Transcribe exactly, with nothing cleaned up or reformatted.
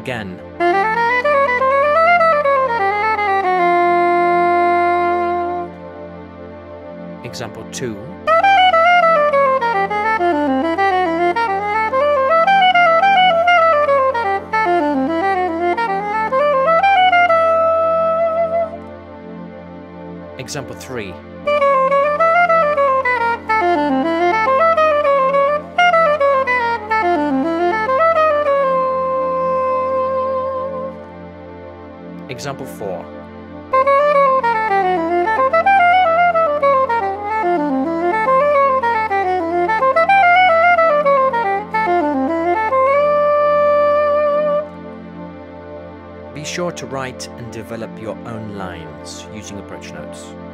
again. Example two. Example three. Example four. Be sure to write and develop your own lines using approach notes.